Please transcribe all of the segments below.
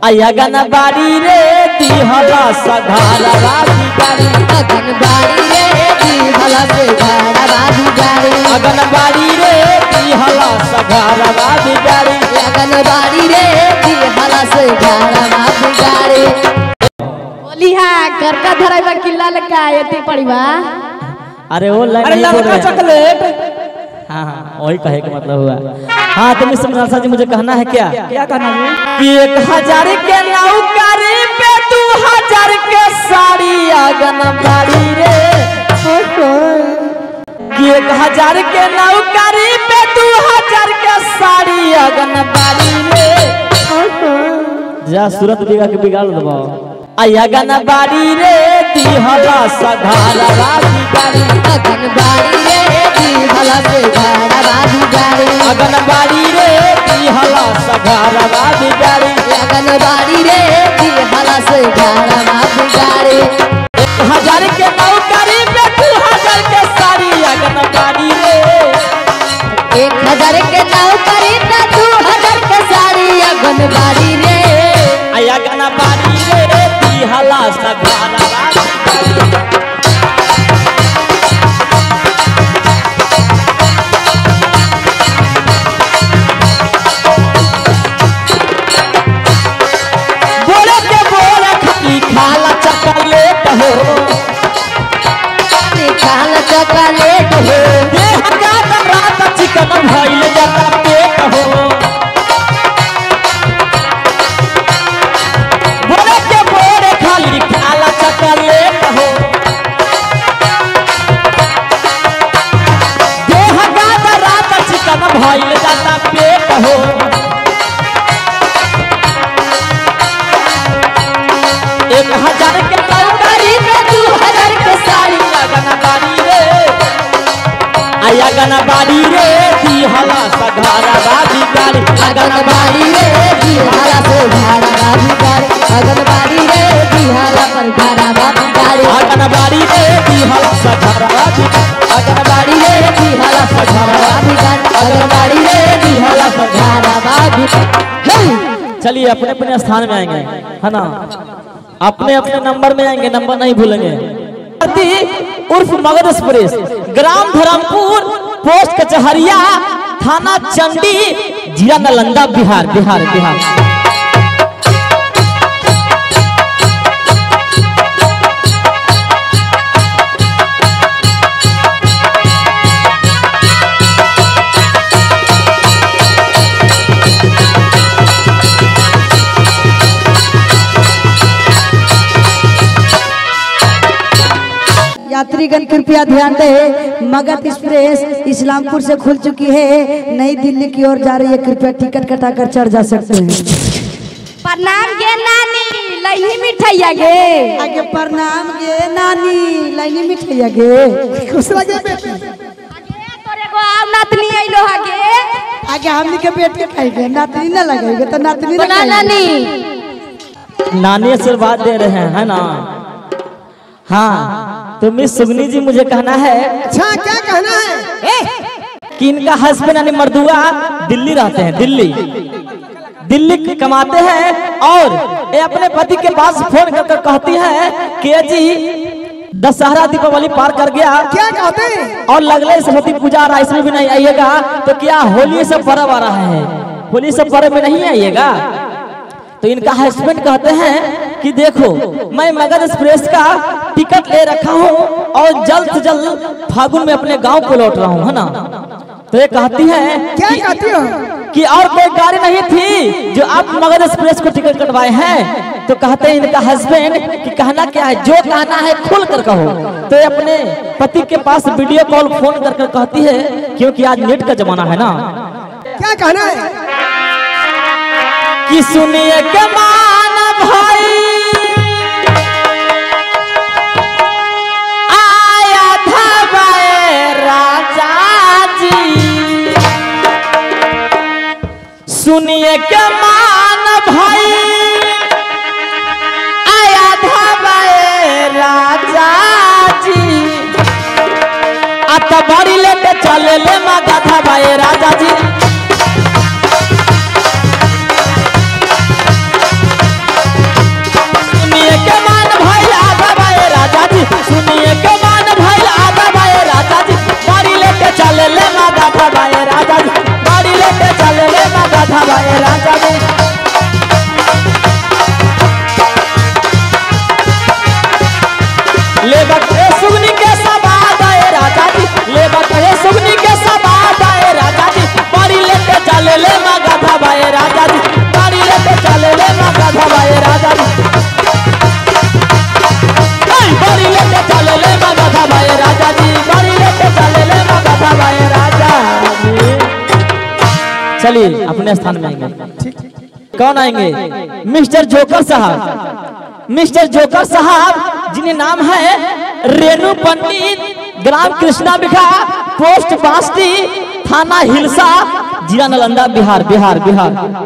अगन बाड़ी रे दिहला सघारवा भिखारी अगन बाड़ी रे दिहला सघारवा भिखारी अगन बाड़ी रे दिहला सघारवा भिखारी अगन बाड़ी रे दिहला सघारवा भिखारी बोलिहा करका धराइबा किल्ला लका एते पड़ीबा। अरे वो अरे लड़का चॉकलेट। हाँ हाँ वही कहे का मतलब हुआ। हाँ तो मिस्टर मनासा जी मुझे कहना है क्या क्या कहना है कि 1000 के नौकरी पे 2000 के साड़ी अगन बाड़ी रे कि 1000 के नौकरी पे 2000 के साड़ी अगन बाड़ी रे जा सूरत बिगाड़ दबो अगन बाड़ी रे दिहला सघारवा भिखारी अगन बाड़ी रे दिहला सघारवा भिखारी अगन बाड़ी रे दिहला सघारवा भिखारी अगन बाड़ी रे दिहला सघारवा भिखारी 1000 के नौकरी पे 2000 के साड़ी अगन बाड़ी रे 1000 के नौकरी पे 2000 के साड़ी अगन बाड़ी रे अगन बाड़ी रे दिहला सघारवा भिखारी चॉकलेट हो खाला चॉकलेट हो देह का रात चिकन भइल जाता पेट हो बोले के बोरे खाली खाला चॉकलेट हो देह का रात चिकन भइल जाता पेट हो 1000 के नौकरी पे 2000 के साड़ी अगन बाड़ी रे अगन बाड़ी रे दिहला सघारवा भिखारी अगन बाड़ी रे दिहला सघारवा भिखारी अगन बाड़ी रे दिहला सघारवा भिखारी अगन बाड़ी रे दिहला सघारवा भिखारी अगन बाड़ी रे दिहला सघारवा भिखारी अगन बाड़ी रे दिहला सघारवा भिखारी। चलिए अपने अपने स्थान में आएंगे है ना अपने अपने नंबर में आएंगे नंबर नहीं भूलेंगे। उर्फ मगध एक्सप्रेस ग्राम धर्मपुर पोस्ट कचहरिया थाना चंडी जिला नालंदा बिहार बिहार बिहार। यात्रीगण कृपया ध्यान दें, मगध एक्सप्रेस इस्लामपुर से खुल चुकी है, नई दिल्ली की ओर जा रही है। कृपया टिकट कटाकर चढ़ जा सकते हैं। प्रणाम गे नानी लइनी मिठाइया गे आगे प्रणाम गे नानी लाइनी मिठाइया गे खुश लगे बेटी आगे तोरे को आव नातनी आइलो आगे आगे हमनी के बेट के खाएंगे नातनी ना लगाएंगे तो नातनी ना बना नानी नानी आशीर्वाद दे रहे हैं है ना। हाँ तो मिस सुगनी जी मुझे कहना है। अच्छा क्या कहना है कि इनका हस्बैंड यानी मर्दुआ दिल्ली रहते हैं दिल्ली कमाते हैं और ये अपने पति के पास फोन करके कहती है कि जी दशहरा दीपावली पार कर गया क्या कहते हैं और लगले सरस्वती पूजा आ रहा है इसमें भी नहीं आइएगा तो क्या होली से पर्व आ रहा है होली से पर्व में नहीं आइएगा। तो इनका हस्बैंड कहते हैं कि देखो मैं मगध एक्सप्रेस का टिकट ले रखा हूँ और जल्द से जल्द फागुन में अपने गांव को लौट रहा हूँ है ना। तो ये कहती है क्या कहती हो कि और कोई गाड़ी नहीं थी जो आप मगध एक्सप्रेस को टिकट कटवाए हैं। तो कहते हैं इनका हस्बैंड कि कहना क्या है जो कहना है खुल कर कहो। तो ये अपने पति के पास वीडियो कॉल फोन कर कहती है क्योंकि आज नेट का जमाना है ना। क्या कहना है कि सुनिए के मान भाई आया था राजा जी सुनिए के मान भाई आया था राजा जी अतबारी लेके चले ले माता था भाई राजा जी भाई राजा जी गाड़ी लेके चले ले मगध भाई राजा जी गाड़ी लेके चले ले मगध भाई राजा जी गाड़ी लेके चले ले मगध भाई राजा जी। चलिए अपने स्थान में आएंगे। कौन आएंगे? मिस्टर जोकर साहब। मिस्टर जोकर साहब जिन्हें नाम है रेणु पंडित, ग्राम कृष्णा बिघा, पोस्ट बास्ती, थाना हिलसा, जिला नालंदा, बिहार बिहार बिहार।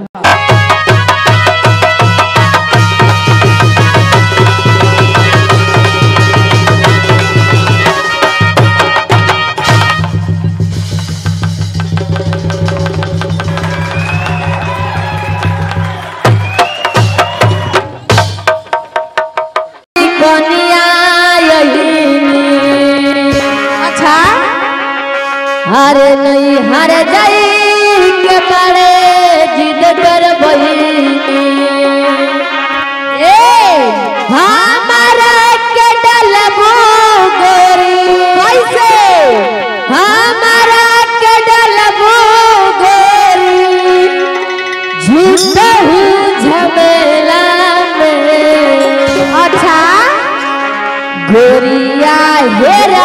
हरे नहीं हर जाई के बड़े जिद कर बही हमारा के डलबो गोरी कैसे हमारा के डलबो गोरी झूठा झमेला में। अच्छा गोरिया हेरा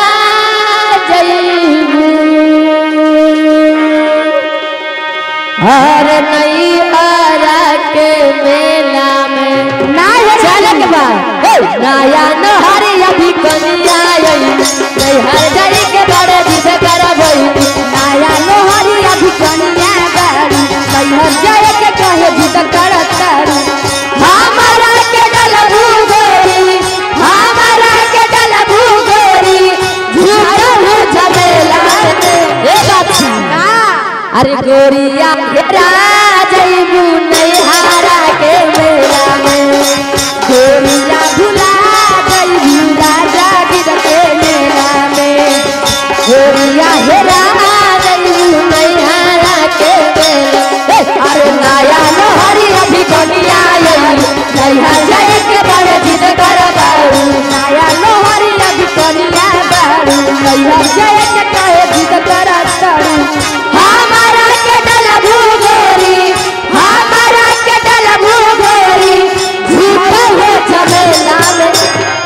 हर नहीं हरा के मेला में ना चले के बाद नया नहरी अभी कनिया नहीं हर जाई के बड़े जिद करबई नया नहरी अभी कनिया गाड़ी नहीं हर जाई के कहे जिद करत हमारा के डलबू गोरी हमारा के डलबू गोरी झूठा झमेला ए बात अरे गोरिया हेरा जइबू नहीं हारा के मेला में गोरिया भुला जइबू राजा गिर के मेला में गोरिया हेरा जइबू नहीं हारा के मेला। अरे नया नहरी अभी कनिया नहीं हर जाए के बड़े जिद करबाऊ नया नहरी अभी कनिया बारू नहीं हर जाए के कहे जिद करताऊ हमारा के डलबू गोरी हमारा के डलबू गोरी झूठा हो झमेला में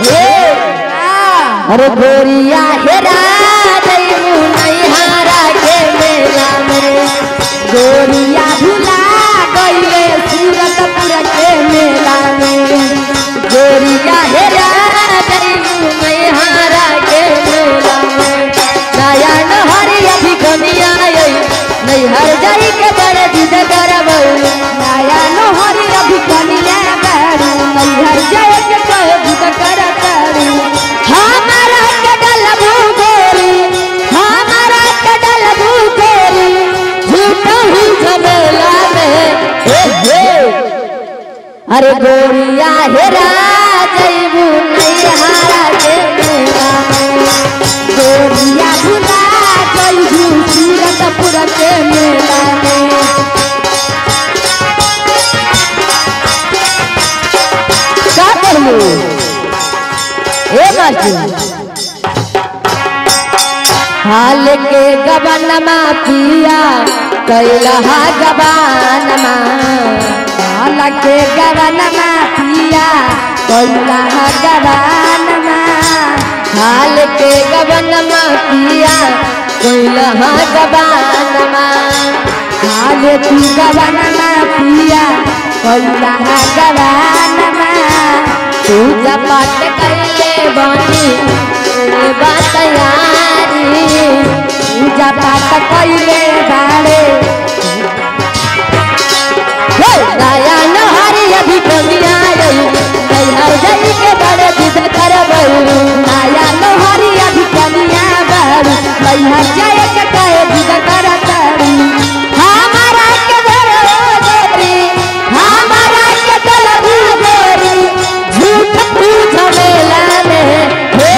अरे गोरिया हेरा जइबू नहीं हारा के मेला में गोरिया भुला गइले सूरतपुर के मेला में गोरिया हेरा जइबू नहीं हारा के मेला में नया नहरी अभी कनिया नहीं हर जाई के बड़े जिद करबऊ नया नहरी अभी कनिया बारू नहीं हर जाई के कहे जिद करतारू हमारा के डलबू गोरी हमारा के डलबू गोरी झूठा ही झमेला में अरे गोरिया हेरा जइबू नहीं हारा के मेला में गोरिया भुला जइबू सूरतपुर के मेला में। का करलू ए बाजू हाल के गबनमा पिया कैलहा गबनमा हाल के गबनमा पिया कैलहा गबनमा हाल के गबनमा पिया कैलहा गबनमा हाल तू गबनमा पिया कैलहा गबनमा पूजा पाठ कैले बनी तैयारी पूजा पाठ कैले बाड़े नया नहरी अभी कनिया नहीं हर जाई के बड़े जिद करबऊ नया नहरी अभी कनिया बारू नहीं हर जाई के कहे जिद करतारू हमारा के गोरी हमारा के डलबू गोरी झूठा झमेला में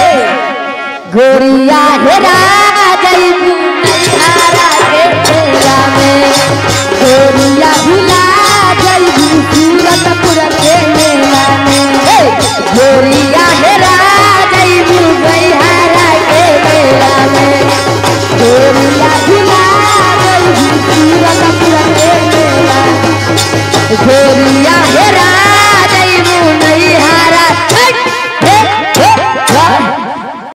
गोरिया हेरा जइबू नहीं हारा के मेला में गोरिया भुला जइबू सूरतपुर के मेला में गोरिया हेरा जइबू नहीं हारा के मेला में गोरिया भुला जइबू सूरतपुर के मेला फेरी